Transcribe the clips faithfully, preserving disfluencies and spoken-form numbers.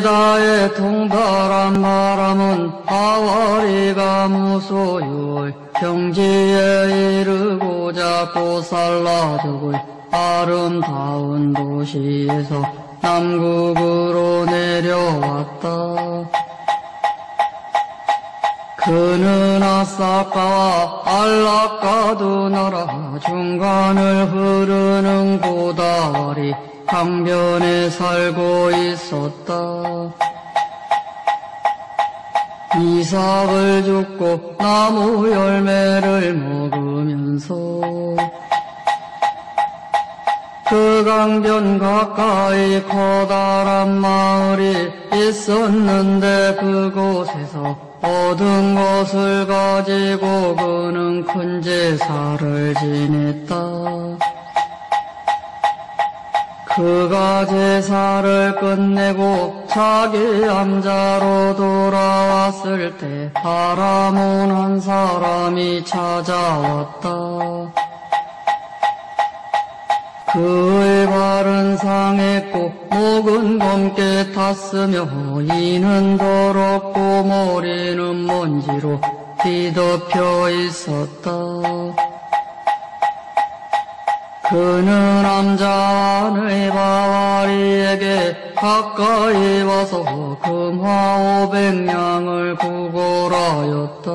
바다에 통달한 바람은 하와리가 무소유의 경지에 이르고자 꽃살라족의 아름다운 도시에서 남국으로 내려왔다. 그는 아사카와 알라카 두 나라 중간을 흐르는 고다와리 강변에 살고 있었다. 이삭을 줍고 나무 열매를 먹으면서 그 강변 가까이 커다란 마을이 있었는데 그곳에서 얻은 것을 가지고 그는 큰 제사를 지냈다. 그가 제사를 끝내고 자기 암자로 돌아왔을 때 바라몬 한 사람이 찾아왔다. 그의 발은 상했고 목은 검게 탔으며 이는 더럽고 머리는 먼지로 뒤덮여 있었다. 그는 암자의 바와리에게 가까이 와서 금화 오백 냥을 구걸하였다.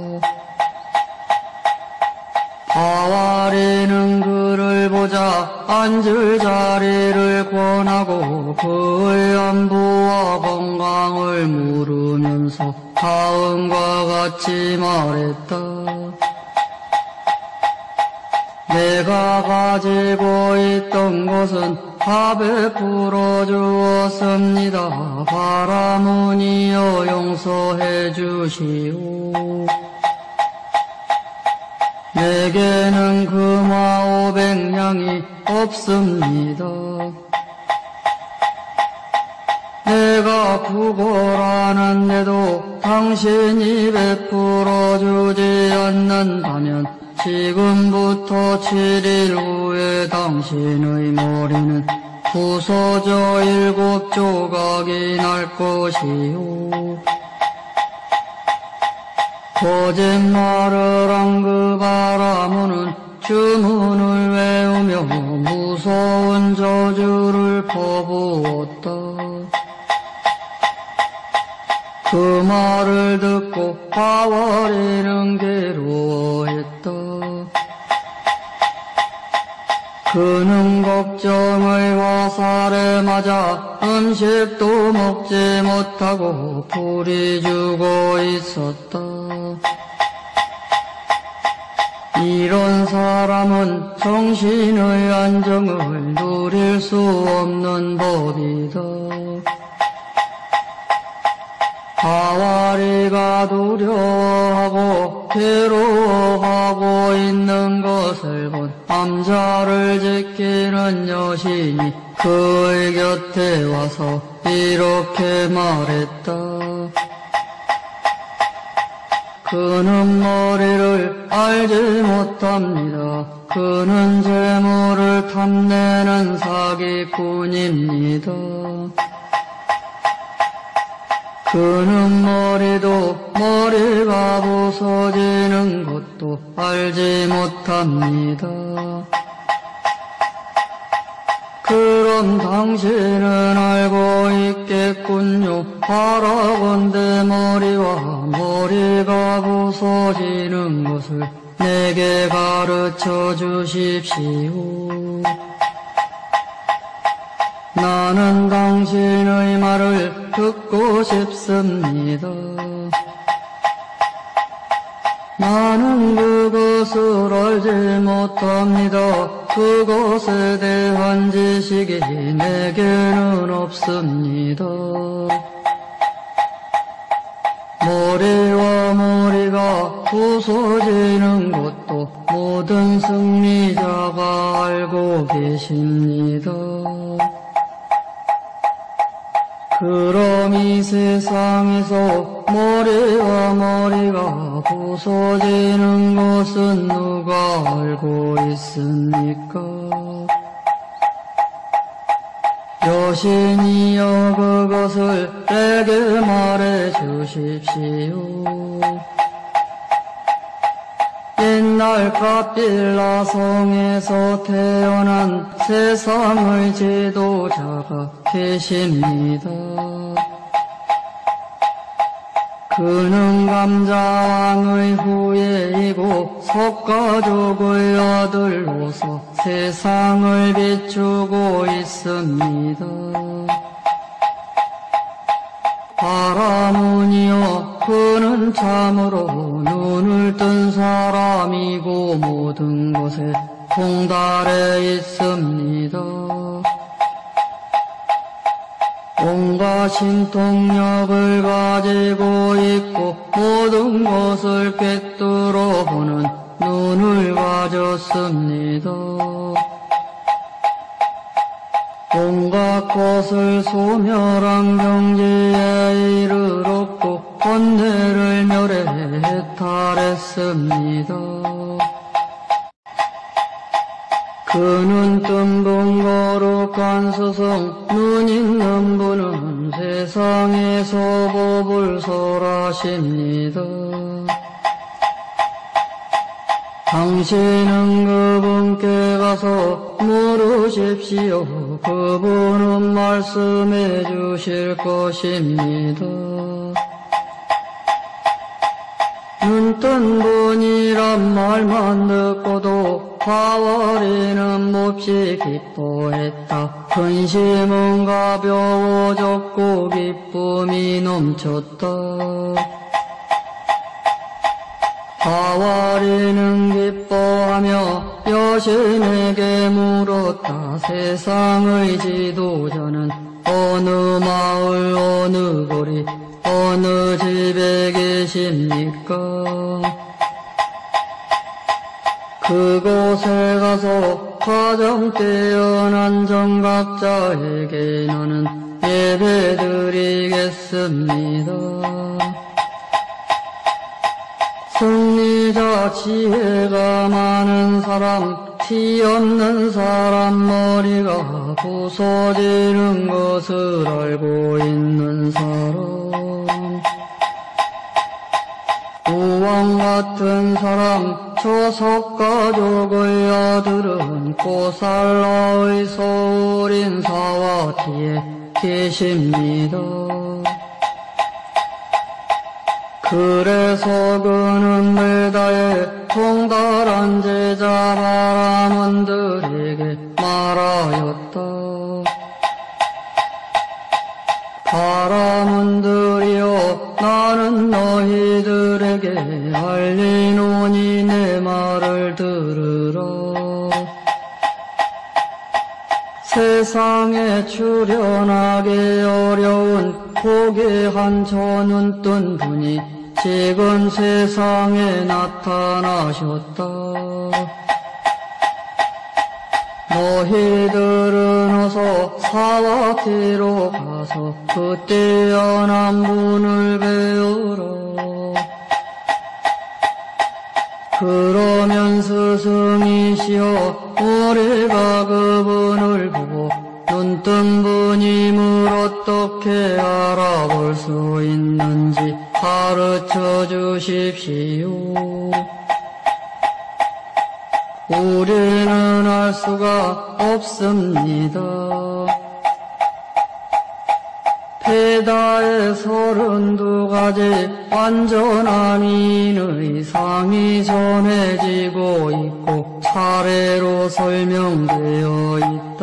바와리는 그를 보자 앉을 자리를 권하고 그의 안부와 건강을 물으면서 다음과 같이 말했다. 내가 가지고 있던 것은 다 베풀어 주었습니다. 바라몬이여 용서해 주시오. 내게는 금화 오백 냥이 없습니다. 내가 구걸하는데도 당신이 베풀어 주지 않는다면 지금부터 칠 일 후에 당신의 머리는 부서져 일곱 조각이 날 것이오. 거짓말을 한 그 바라몬은 주문을 외우며 무서운 저주를 퍼부었다. 그 말을 듣고 바와리는 괴로워했다. 그는 걱정의 화살에 맞아 음식도 먹지 못하고 풀이 죽어 있었다. 이런 사람은 정신의 안정을 누릴 수 없는 법이다. 바와리가 두려워하고 괴로워하고 있는 것을 본 암자를 지키는 여신이 그의 곁에 와서 이렇게 말했다. 그는 머리를 알지 못합니다. 그는 재물을 탐내는 사기꾼입니다. 그는 머리도 머리가 부서지는 것도 알지 못합니다. 그럼 당신은 알고 있겠군요. 바라본데 머리와 머리가 부서지는 것을 내게 가르쳐 주십시오. 나는 당신의 말을 듣고 싶습니다. 나는 그것을 알지 못합니다. 그것에 대한 지식이 내게는 없습니다. 머리와 머리가 부서지는 것도 모든 승리자가 알고 계십니다. 그럼 이 세상에서 머리와 머리가 부서지는 것은 누가 알고 있습니까? 여신이여 그것을 내게 말해 주십시오. 옛날 까빌라 성에서 태어난 세상의 지도자가 계십니다. 그는 감자왕의 후예이고 석가족의 아들로서 세상을 비추고 있습니다. 바라문이여 그는 참으로 눈을 뜬 사람이고 모든 것에 통달해 있습니다. 온갖 신통력을 가지고 있고 모든 것을 꿰뚫어 보는 눈을 가졌습니다. 온갖 것을 소멸한 경지에 이르렀고 번뇌를 멸해 해탈했습니다. 그는 뜬분 거룩한 스승 눈 있는 분은 세상에서 법을 설하십니다. 당신은 그분께 가서 물으십시오. 그분은 말씀해 주실 것입니다. 눈뜬 분이란 말만 듣고도 화월이는 몹시 기뻐했다. 근심은 가벼워졌고 기쁨이 넘쳤다. 하와리는 기뻐하며 여신에게 물었다. 세상의 지도자는 어느 마을 어느 거리 어느 집에 계십니까? 그곳에 가서 가장 뛰어난 정각자에게 나는 예배드리겠습니다. 승리자 지혜가 많은 사람, 티 없는 사람, 머리가 부서지는 것을 알고 있는 사람, 우왕 같은 사람, 저 석가족의 아들은 꼬살라의 서울인 사와티에 계십니다. 그래서 그는 메다에 통달한 제자 바라문들에게 말하였다. 바라문들이여 나는 너희들에게 알리노니 내 말을 들으라. 세상에 출현하기 어려운 고귀한 저 눈뜬 분이 지금 세상에 나타나셨다. 너희들은 어서 사와티로 가서 그 뛰어난 분을 배우라. 그러면 스승이시여 우리가 그분을 보고 눈뜬 분임을 어떻게 알아볼 수 있는지 가르쳐 주십시오. 우리는 알 수가 없습니다. 페다의 서른두 가지 완전한 인의 상이 전해지고 있고 차례로 설명되어 있다.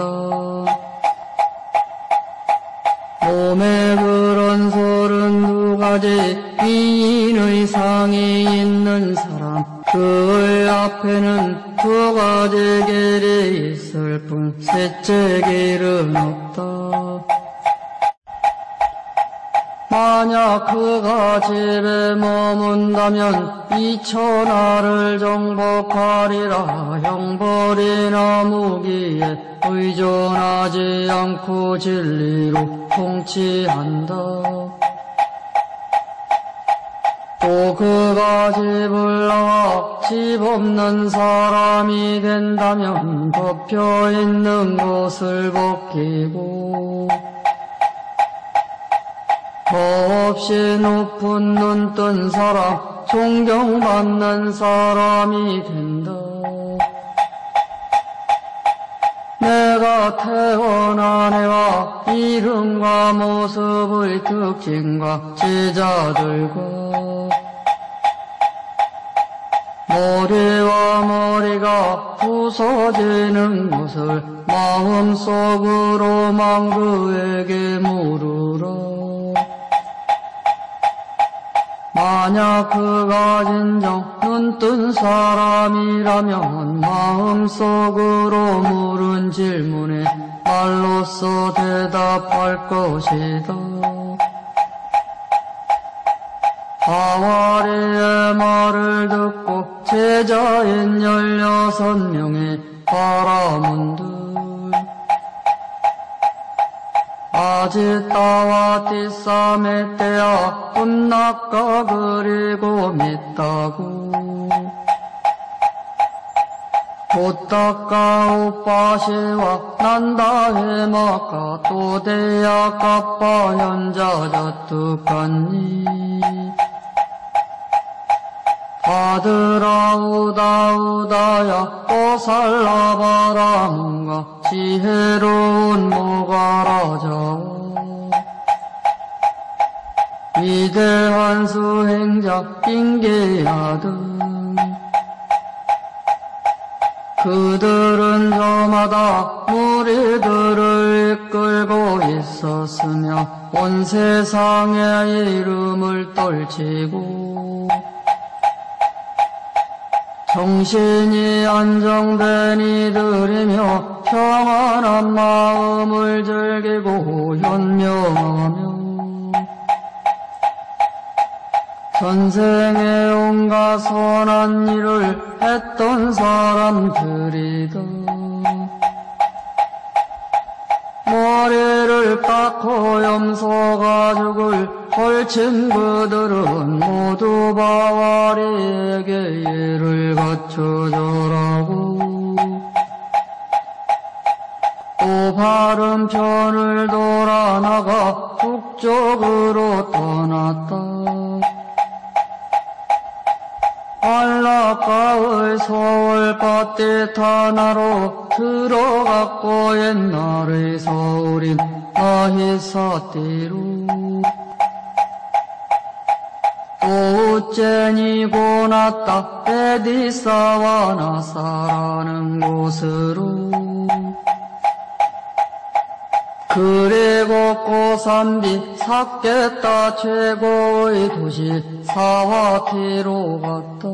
몸에 그런 서른두 가지 미인의 상이 있는 사람, 그의 앞에는 두 가지 길이 있을 뿐 셋째 길은 없다. 만약 그가 집에 머문다면 이천하를 정복하리라. 형벌이나 무기에 의존하지 않고 진리로 통치한다. 또 그가 집을 나와 집 없는 사람이 된다면 덮여 있는 것을 벗기고 더없이 높은 눈 뜬 사람, 존경받는 사람이 된다. 내가 태어난 해와 이름과 모습의 특징과 제자들과 머리와 머리가 부서지는 것을 마음속으로만 그에게 물으라. 만약 그가 진정 눈뜬 사람이라면 마음속으로 물은 질문에 말로써 대답할 것이다. 하와리의 말을 듣고 제자인 열여섯 명의 바라문들 아지따와 띠싸메떼야 혼낙가 그리고 믿다구 보따까 오빠시와 난다해마까 또대야 까빠 현자자특하니 아들아 우다우다야 꼬살라바라문가 지혜로운 모가라자와 위대한 수행자 빙계야등 그들은 저마다 무리들을 이끌고 있었으며 온 세상의 이름을 떨치고 정신이 안정된 이들이며 평안한 마음을 즐기고 현명하며 전생에 온갖 선한 일을 했던 사람들이다. 머리를 깎고 염소가 죽을 헐친 그들은 모두 바와리에게 예를 갖춰줘라고 또 바른 편을 돌아 나가 북쪽으로 떠났다. 안락가의 서울 밭빛 하나로 들어갔고 옛날의 서울인 마히사띠로 또 우째니 고났다 에디사와 나사라는 곳으로 그리고 고산비 삭겠다 최고의 도시 사와티로 갔다.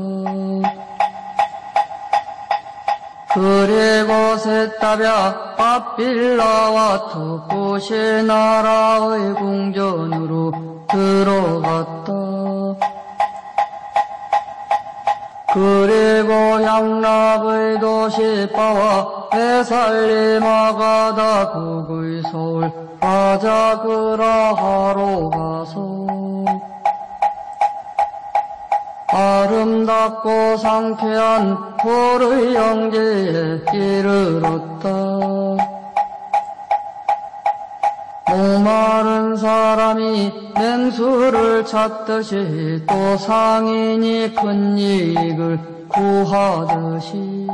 그리고 세타비아 빠빌라와 토쿠시 나라의 궁전으로 들어갔다. 그리고 양락의 도시 바와 베살리마가다 북의 서울 라자그라하로 가서 아름답고 상쾌한 폴의 영지에 이르렀다. 목마른 사람이 맹수를 찾듯이 또 상인이 큰 이익을 구하듯이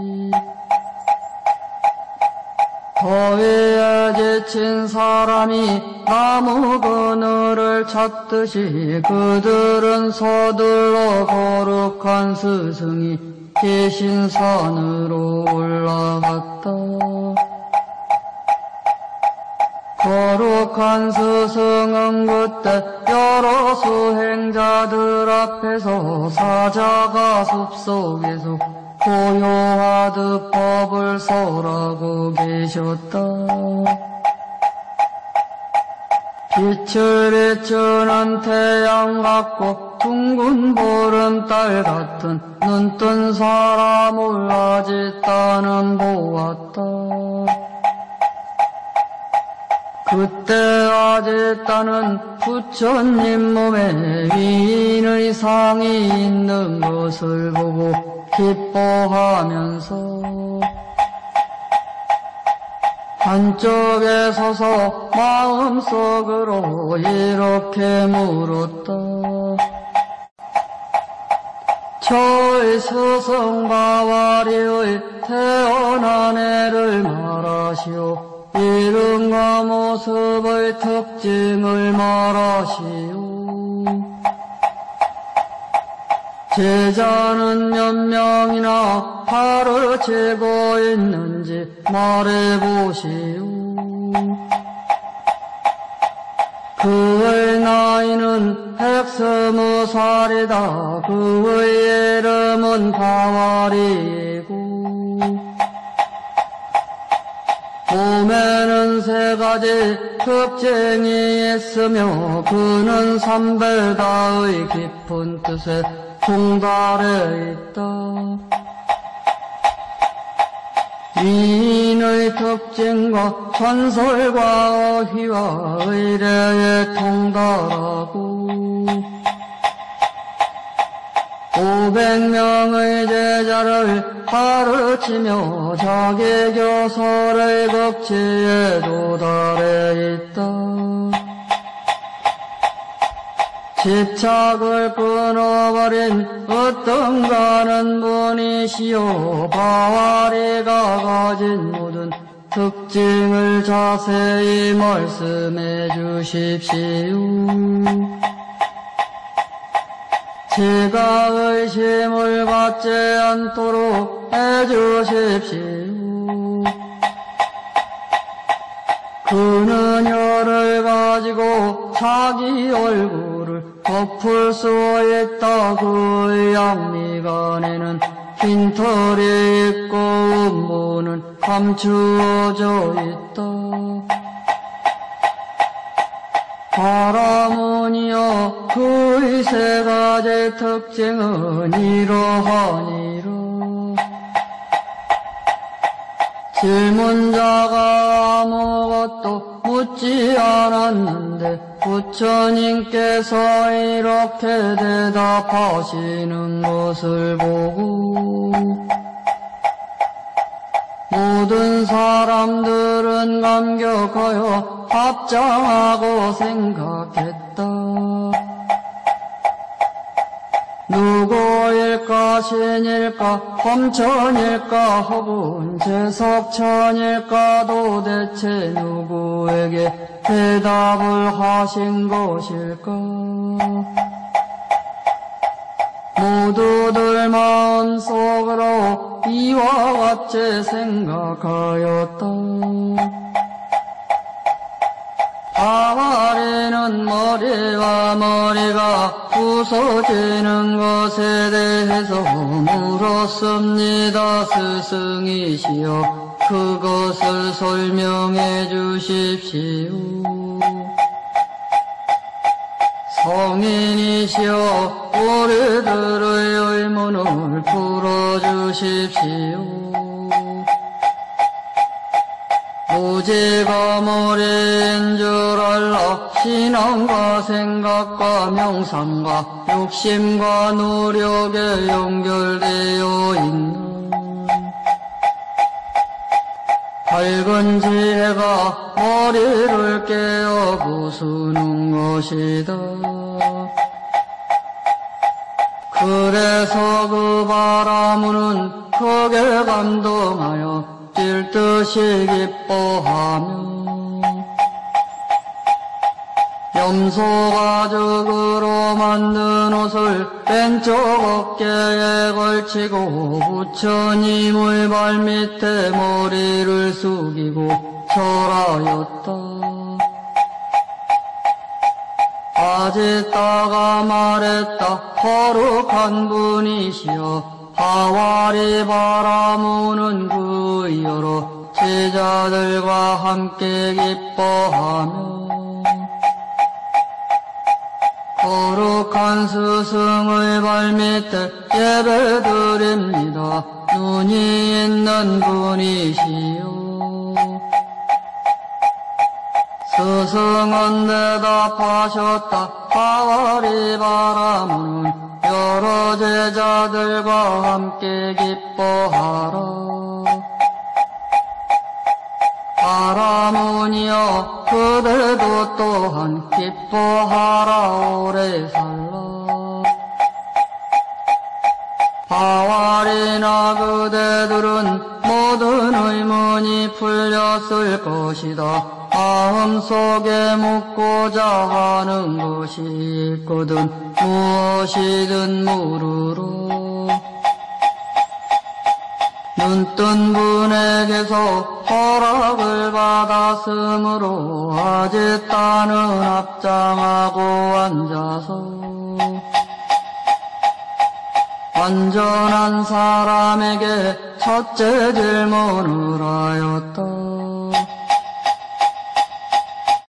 더위에 지친 사람이 나무 그늘을 찾듯이 그들은 서둘러 거룩한 스승이 계신 산으로 올라갔다. 거룩한 스승은 그때 여러 수행자들 앞에서 사자가 숲속에서 고요하듯 법을 설하고 계셨다. 빛을 비추는 태양 같고 둥근 보름달 같은 눈뜬 사람을 아짓다는 보았다. 그때 아제따는 부처님 몸에 위인의 상이 있는 것을 보고 기뻐하면서 한쪽에 서서 마음속으로 이렇게 물었다. 저의 스승바와리의 태어난 애를 말하시오. 이름과 모습의 특징을 말하시오. 제자는 몇 명이나 가르치고 있는지 말해보시오. 그의 나이는 백스무 살이다. 그의 이름은 바와리이고 몸에는 세 가지 특징이 있으며 그는 삼배다의 깊은 뜻에 통달해 있다. 위인의 특징과 전설과 어휘와 의례에 통달하고 오백 명의 제자를 가르치며 자기 교설의 극치에 도달해 있다. 집착을 끊어버린 어떤 가는 분이시오. 바와리가 가진 모든 특징을 자세히 말씀해 주십시오. 제가 의심을 갖지 않도록 해주십시오. 그는 혀를 가지고 자기 얼굴을 덮을 수 있다. 그의 양미간에는 흰털이 있고 음부는 감추어져 있다. 바라문이여, 그의 세 가지 특징은 이러하니라. 질문자가 아무것도 묻지 않았는데 부처님께서 이렇게 대답하시는 것을 보고 모든 사람들은 감격하여 합장하고 생각했다. 누구일까, 신일까, 범천일까, 혹은 제석천일까, 도대체 누구에게 대답을 하신 것일까? 모두들 마음속으로 이와 같이 생각하였다. 바와리는 머리와 머리가 부서지는 것에 대해서 물었습니다. 스승이시여, 그것을 설명해 주십시오. 성인이시여, 우리들의 의문을 풀어주십시오. 무지가 머리인 줄 알라. 신앙과 생각과 명상과 욕심과 노력에 연결되어 있는 밝은 지혜가 머리를 깨어 부수는 것이다. 그래서 그 바라문은 크게 감동하여 뛸 듯이 기뻐하며 염소 가죽으로 만든 옷을 왼쪽 어깨에 걸치고 부처님의 발밑에 머리를 숙이고 절하였다. 아제따가 말했다. 거룩한 분이시여, 바와리 바라문은 그 여러 제자들과 함께 기뻐하며 거룩한 스승의 발밑에 예배드립니다. 눈이 있는 분이시여, 스승은 대답하셨다. 파와리 바라무는 여러 제자들과 함께 기뻐하라. 바라무니여 그대도 또한 기뻐하라. 오래 살라. 파와리나 그대들은 모든 의문이 풀렸을 것이다. 마음속에 묻고자 하는 것이 있거든 무엇이든 물으라. 눈뜬 분에게서 허락을 받았으므로 아짓단은 합장하고 앉아서 완전한 사람에게 첫째 질문을 하였다.